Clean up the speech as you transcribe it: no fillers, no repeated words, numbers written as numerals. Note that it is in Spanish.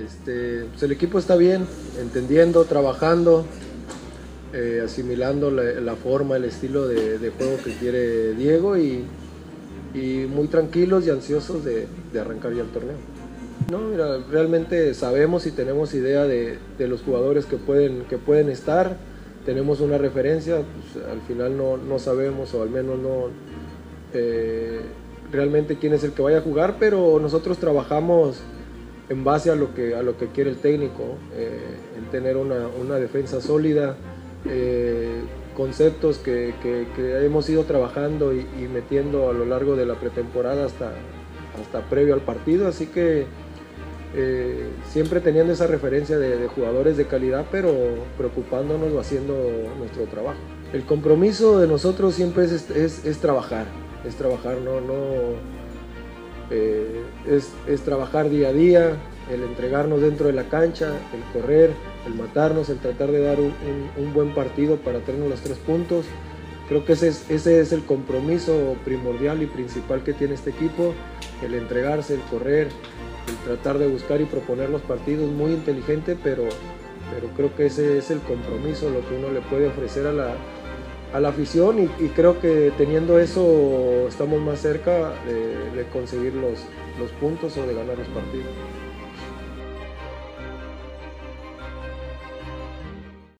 Pues el equipo está bien, entendiendo, trabajando, asimilando la forma, el estilo de juego que quiere Diego y muy tranquilos y ansiosos de arrancar ya el torneo. No, mira, realmente sabemos y tenemos idea de los jugadores que pueden estar, tenemos una referencia, pues, al final no sabemos o al menos no realmente quién es el que vaya a jugar, pero nosotros trabajamos en base a lo que quiere el técnico, en tener una defensa sólida, conceptos que hemos ido trabajando y metiendo a lo largo de la pretemporada hasta previo al partido, así que siempre teniendo esa referencia de jugadores de calidad, pero preocupándonos o haciendo nuestro trabajo. El compromiso de nosotros siempre es trabajar, es trabajar día a día, el entregarnos dentro de la cancha, el correr, el matarnos, el tratar de dar un buen partido para tener los 3 puntos. Creo que ese es el compromiso primordial y principal que tiene este equipo, el entregarse, el correr, el tratar de buscar y proponer los partidos muy inteligente, pero creo que ese es el compromiso, lo que uno le puede ofrecer a la afición y creo que teniendo eso estamos más cerca de conseguir los puntos o de ganar los partidos.